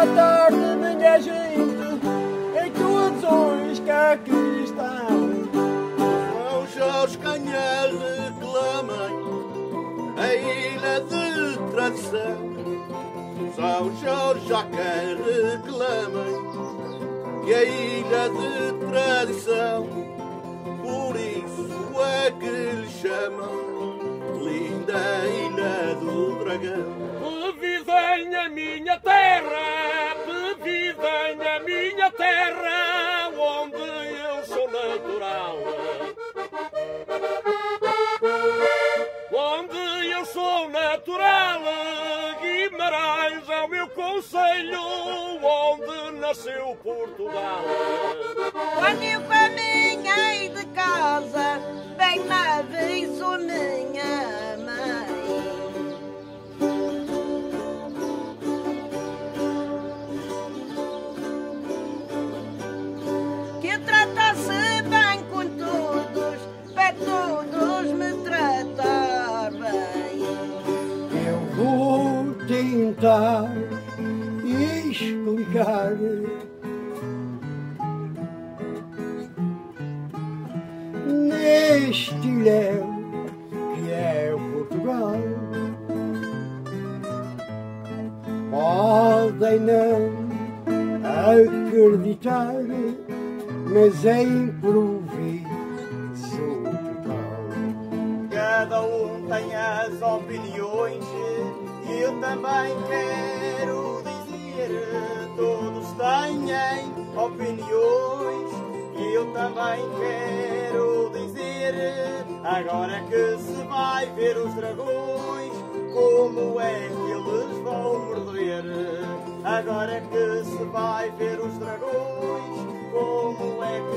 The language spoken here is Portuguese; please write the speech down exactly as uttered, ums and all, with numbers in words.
tarde, minha gente, em todos os que aqui estão. São Jorge Canhas reclamam a ilha de tradição. São Jorge já quem reclamam que a ilha de tradição, por isso é que lhe chamam linda Ilha do Dragão. Bevidem a minha terra, bevidem a minha terra, onde eu sou natural. Onde eu sou natural, Guimarães é o meu conselho, onde nasceu Portugal. Quando eu caminhei de casa, bem me avisou minha mãe. Que eu tratasse bem com todos, para todos me tratar bem. Eu vou tentar explicar neste ilhéu que é o Portugal. Podem não acreditar, mas é improviso total. Cada um tem as opiniões e eu também quero dizer, todos têm opiniões e eu também quero dizer. Agora é que se vai ver os dragões, como é que eles vão morder. Agora é que se vai ver os dragões, como é que